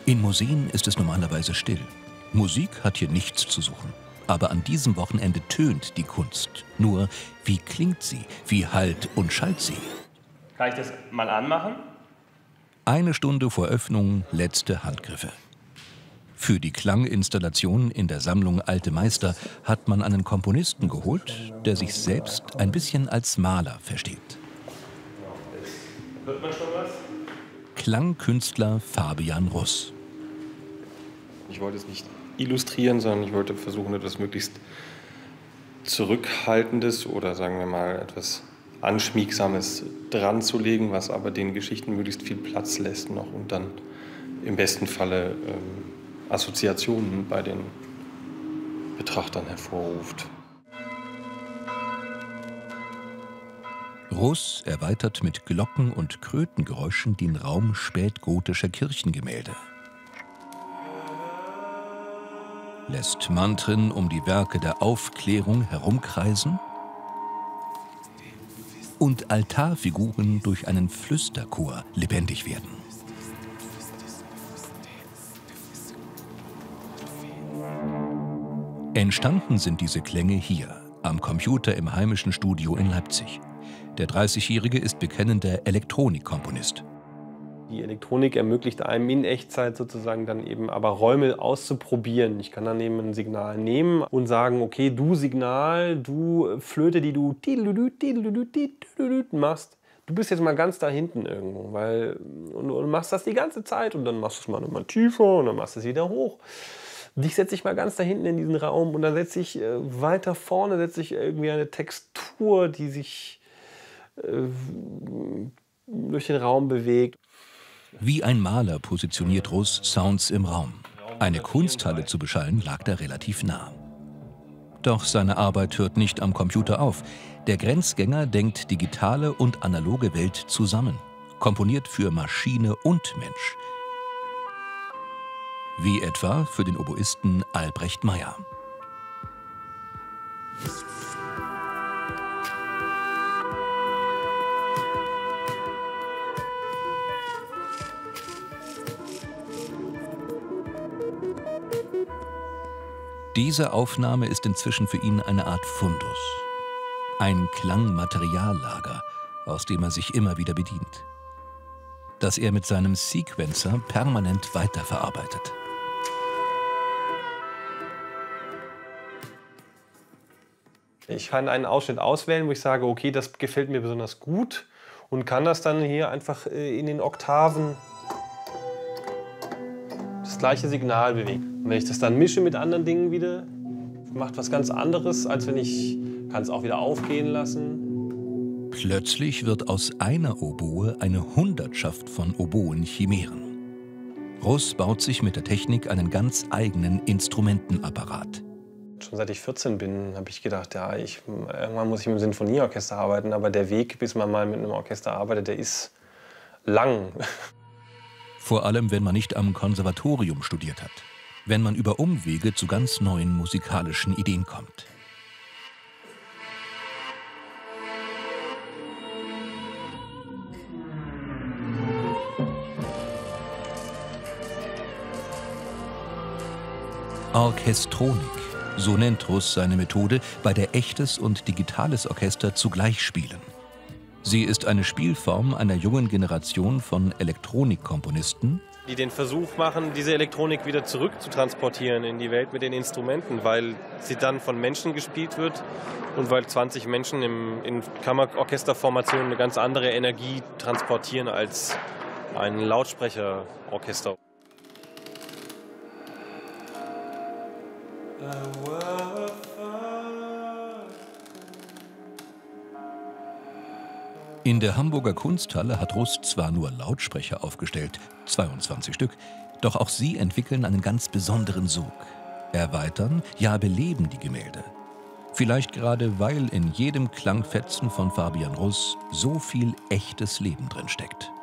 In Museen ist es normalerweise still. Musik hat hier nichts zu suchen. Aber an diesem Wochenende tönt die Kunst. Nur, wie klingt sie? Wie hallt und schallt sie? Kann ich das mal anmachen? 1 Stunde vor Öffnung letzte Handgriffe. Für die Klanginstallation in der Sammlung Alte Meister hat man einen Komponisten geholt, der sich selbst ein bisschen als Maler versteht. Hört man schon was? Klangkünstler Fabian Russ. Ich wollte es nicht illustrieren, sondern ich wollte versuchen, etwas möglichst Zurückhaltendes oder sagen wir mal etwas Anschmiegsames dran zu legen, was aber den Geschichten möglichst viel Platz lässt noch und dann im besten Falle Assoziationen bei den Betrachtern hervorruft. Russ erweitert mit Glocken- und Krötengeräuschen den Raum spätgotischer Kirchengemälde. Lässt Mantren um die Werke der Aufklärung herumkreisen und Altarfiguren durch einen Flüsterchor lebendig werden. Entstanden sind diese Klänge hier, am Computer im heimischen Studio in Leipzig. Der 30-Jährige ist bekennender Elektronikkomponist. Die Elektronik ermöglicht einem in Echtzeit sozusagen dann eben aber Räume auszuprobieren. Ich kann dann eben ein Signal nehmen und sagen, okay, du Signal, du Flöte, die du machst, du bist jetzt mal ganz da hinten irgendwo, und machst das die ganze Zeit und dann machst du es mal tiefer und dann machst du es wieder hoch. Dich setze ich mal ganz da hinten in diesen Raum und dann setze ich weiter vorne irgendwie eine Textur, die sich durch den Raum bewegt. Wie ein Maler positioniert Russ Sounds im Raum. Eine Kunsthalle zu beschallen lag da relativ nah. Doch seine Arbeit hört nicht am Computer auf. Der Grenzgänger denkt digitale und analoge Welt zusammen. Komponiert für Maschine und Mensch. Wie etwa für den Oboisten Albrecht Meyer. Diese Aufnahme ist inzwischen für ihn eine Art Fundus. Ein Klangmateriallager, aus dem er sich immer wieder bedient. Das er mit seinem Sequencer permanent weiterverarbeitet. Ich kann einen Ausschnitt auswählen, wo ich sage, okay, das gefällt mir besonders gut und kann das dann hier einfach in den Oktaven das gleiche Signal bewegen. Und wenn ich das dann mische mit anderen Dingen wieder, macht was ganz anderes, als wenn ich kann es auch wieder aufgehen lassen. Plötzlich wird aus einer Oboe eine Hundertschaft von Oboen-Chimären. Russ baut sich mit der Technik einen ganz eigenen Instrumentenapparat. Schon seit ich 14 bin, habe ich gedacht, ja, irgendwann muss ich mit einem Sinfonieorchester arbeiten, aber der Weg, bis man mal mit einem Orchester arbeitet, der ist lang. Vor allem, wenn man nicht am Konservatorium studiert hat. Wenn man über Umwege zu ganz neuen musikalischen Ideen kommt. Orchestronik, so nennt Russ seine Methode, bei der echtes und digitales Orchester zugleich spielen. Sie ist eine Spielform einer jungen Generation von Elektronikkomponisten, die den Versuch machen, diese Elektronik wieder zurück zu transportieren in die Welt mit den Instrumenten, weil sie dann von Menschen gespielt wird und weil 20 Menschen in Kammerorchesterformationen eine ganz andere Energie transportieren als ein Lautsprecherorchester. In der Hamburger Kunsthalle hat Russ zwar nur Lautsprecher aufgestellt, 22 Stück, doch auch sie entwickeln einen ganz besonderen Sog. Erweitern, ja beleben die Gemälde. Vielleicht gerade, weil in jedem Klangfetzen von Fabian Russ so viel echtes Leben drin steckt.